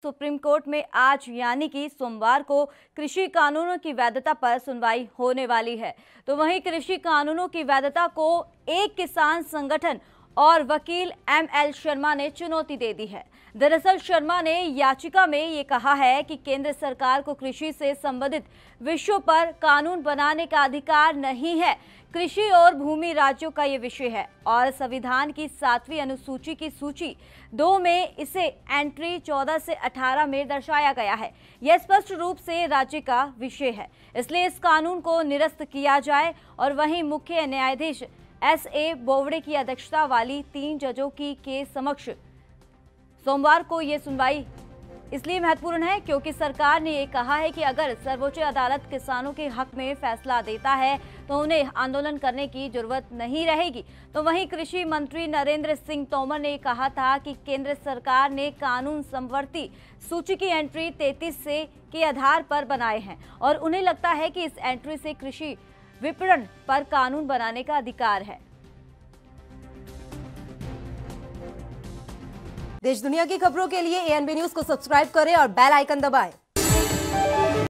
Supreme court में आज यानी कि सोमवार को कृषि कानूनों की वैधता पर सुनवाई होने वाली है। तो वहीं कृषि कानूनों की वैधता को एक किसान संगठन और वकील एमएल शर्मा ने चुनौती दे दी है। दरअसल शर्मा ने याचिका में ये कहा है कि केंद्र सरकार को कृषि से संबंधित विषयों पर कानून बनाने का अधिकार नहीं है। कृषि और भूमि राज्यों का ये विषय है और संविधान की 7वीं अनुसूची की सूची 2 में इसे एंट्री 14 से 18 में दर्शाया गया है। यह स्पष्ट रूप से राज्य का विषय है, इसलिए इस कानून को निरस्त किया जाए। और वहीं मुख्य न्यायाधीश एसए बोबड़े की अध्यक्षता वाली 3 जजों की के समक्ष सोमवार को ये सुनवाई इसलिए महत्वपूर्ण है क्योंकि सरकार ने ये कहा है कि अगर सर्वोच्च अदालत किसानों के हक में फैसला देता है तो उन्हें आंदोलन करने की जरूरत नहीं रहेगी। तो वहीं कृषि मंत्री नरेंद्र सिंह तोमर ने कहा था कि केंद्र सरकार ने कानून संवर्ती सूची की एंट्री 33 से के आधार पर बनाए हैं और उन्हें लगता है कि इस एंट्री से कृषि विपणन पर कानून बनाने का अधिकार है। देश दुनिया की खबरों के लिए एएनबी न्यूज को सब्सक्राइब करें और बेल आइकन दबाएं।